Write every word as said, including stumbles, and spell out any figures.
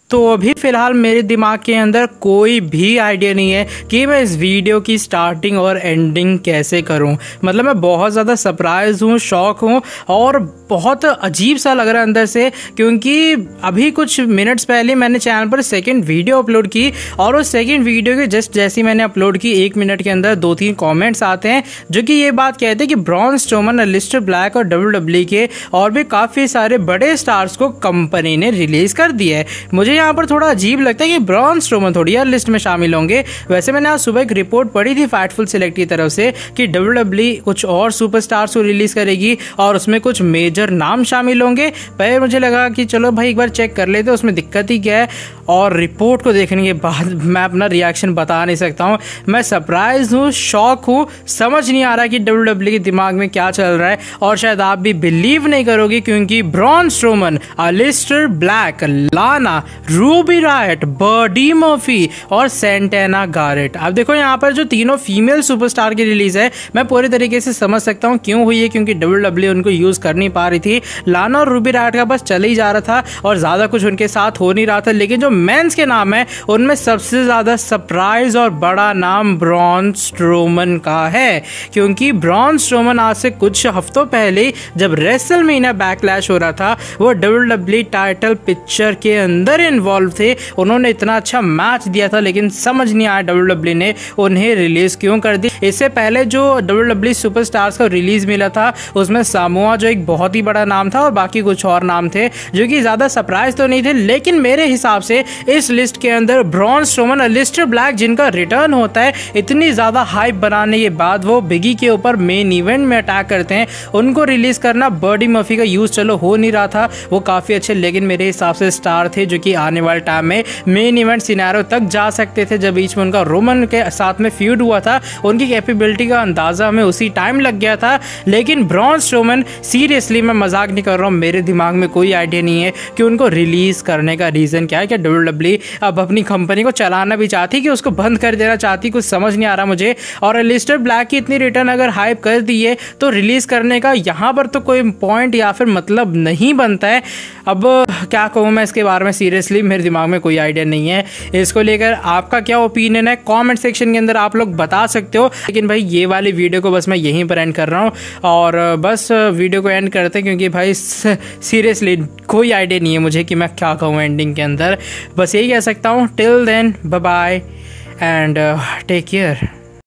तो अभी फ़िलहाल मेरे दिमाग के अंदर कोई भी आइडिया नहीं है कि मैं इस वीडियो की स्टार्टिंग और एंडिंग कैसे करूं। मतलब मैं बहुत ज़्यादा सरप्राइज़ हूं, शॉक हूं और बहुत अजीब सा लग रहा है अंदर से, क्योंकि अभी कुछ मिनट्स पहले मैंने चैनल पर सेकंड वीडियो अपलोड की और उस सेकंड वीडियो के जस्ट जैसी मैंने अपलोड की एक मिनट के अंदर दो तीन कमेंट्स आते हैं जो कि ये बात कहते हैं कि ब्रॉन स्ट्रोमन, अलिस्टर ब्लैक और डब्ल्यू डब्ल्यू ई के और भी काफ़ी सारे बड़े स्टार्स को कंपनी ने रिलीज़ कर दिया है। मुझे यहाँ पर थोड़ा अजीब लगता है कि ब्रॉन स्ट्रोमन थोड़ी यार लिस्ट में शामिल होंगे। वैसे मैंने आज सुबह एक रिपोर्ट पढ़ी थी फाइटफुल सेलेक्ट की तरफ से कि डब्ल्यू डब्ल्यू ई कुछ और सुपरस्टार्स को रिलीज करेगी और उसमें कुछ मेजर नाम शामिल होंगे। पहले मुझे लगा कि चलो भाई एक बार चेक कर लेते उसमें दिक्कत ही क्या है, और रिपोर्ट को देखने के बाद मैं अपना रिएक्शन बता नहीं सकता हूँ। मैं सरप्राइज हूँ, शॉक हूँ, समझ नहीं आ रहा कि डब्ल्यू डब्ल्यू ई के दिमाग में क्या चल रहा है। और शायद आप भी बिलीव नहीं करोगे क्योंकि Braun Strowman, Aleister Black, Lana, Ruby Riott, Buddy Murphy और सेंटेना गारेट। अब देखो यहाँ पर जो तीनों फीमेल सुपरस्टार की रिलीज है मैं पूरी तरीके से समझ सकता हूँ क्यों हुई है, क्योंकि डब्ल्यू डब्ल्यू उनको यूज कर नहीं पा रही थी। लाना और रूबी रायट का बस चल ही जा रहा था और ज्यादा कुछ उनके साथ हो नहीं रहा था। लेकिन जो मेंस के नाम है उनमें सबसे ज्यादा सरप्राइज और बड़ा नाम ब्रॉन स्ट्रोमन का है, क्योंकि ब्रॉन स्ट्रोमन आज से कुछ हफ्तों पहले जब रेसलमेनिया बैकलैश हो रहा था वो W W E title picture के अंदर इन्वॉल्व थे। उन्होंने इतना अच्छा मैच दिया था लेकिन समझ नहीं आया डब्ल्यू डब्ल्यू ई ने उन्हें रिलीज क्यों कर दी। इससे पहले जो डब्ल्यू डब्ल्यू ई सुपरस्टार्स का रिलीज मिला था उसमें सामोआ जो एक बहुत ही बड़ा नाम था और बाकी कुछ और नाम थे जो कि ज्यादा सरप्राइज तो नहीं थे। लेकिन मेरे हिसाब से इस लिस्ट के अंदर ब्रॉन स्ट्रोमन, अलिस्टर ब्लैक जिनका रिटर्न होता है, इतनी ज्यादा हाइप बनाने के बाद वो बिगी के ऊपर मेन इवेंट में अटैक करते हैं, उनको रिलीज करना, बर्डी मर्फी का यूज चलो हो नहीं रहा था वो काफी अच्छे, लेकिन मेरे हिसाब से स्टार थे जो कि आने वाले टाइम में मेन इवेंट सिनेरियो तक जा सकते थे। जब बीच में उनका रोमन के साथ में फ्यूड हुआ था उनकी कैपेबिलिटी का अंदाजा हमें उसी टाइम लग गया था। लेकिन ब्रॉन स्ट्रोमन, सीरियसली मैं मजाक नहीं कर रहा हूँ, मेरे दिमाग में कोई आइडिया नहीं है कि उनको रिलीज करने का रीजन क्या है। क्या डब्ल्यू डब्ल्यू ई अब अपनी कंपनी को चलाना भी चाहती कि उसको बंद कर देना चाहती, कुछ समझ नहीं आ रहा मुझे। और अलिस्टर ब्लैक की इतनी रिटर्न अगर हाइप कर दी है तो रिलीज करने का यहाँ पर तो कोई पॉइंट या फिर मतलब नहीं बनता है। अब क्या कहूँ मैं इसके बारे में, सीरियसली मेरे दिमाग में कोई आइडिया नहीं है। इसको लेकर आपका क्या ओपिनियन है कमेंट सेक्शन के अंदर आप लोग बता सकते हो। लेकिन भाई ये वाली वीडियो को बस मैं यहीं पर एंड कर रहा हूँ और बस वीडियो को एंड करते हैं क्योंकि भाई सीरियसली कोई आइडिया नहीं है मुझे कि मैं क्या कहूँ एंडिंग के अंदर। बस यही कह सकता हूँ, till then bye bye and take care.